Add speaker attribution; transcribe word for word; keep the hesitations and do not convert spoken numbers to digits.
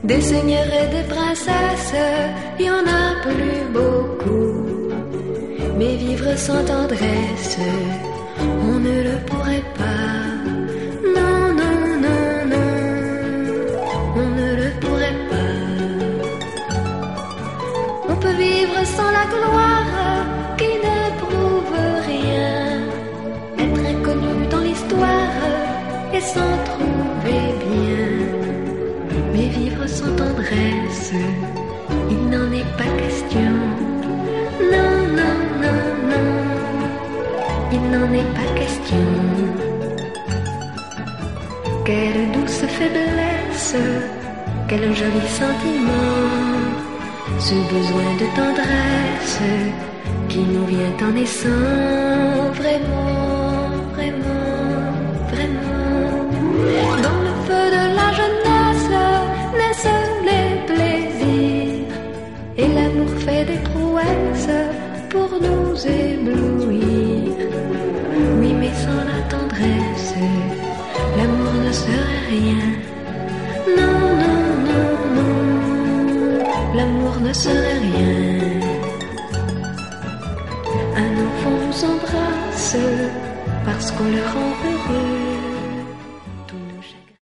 Speaker 1: Des seigneurs et des princesses, il y en a plus beaucoup. Mais vivre sans tendresse, on ne le pourrait pas. Non, non, non, non, on ne le pourrait pas. On peut vivre sans la gloire qui ne prouve rien, être inconnu dans l'histoire et s'en trouver bien. Mais vivre sans tendresse, il n'en est pas question. Non, non, non, non, il n'en est pas question. Quelle douce faiblesse, quel joli sentiment, ce besoin de tendresse qui nous vient en naissant. Vraiment, vraiment, vraiment. Dans le feu de la jeunesse naissent les plaisirs, et l'amour fait des prouesses pour nous éblouir. Oui, mais sans la tendresse, l'amour ne serait rien. Non, non, non, non, l'amour ne serait rien. Un enfant vous embrasse parce qu'on le rend heureux.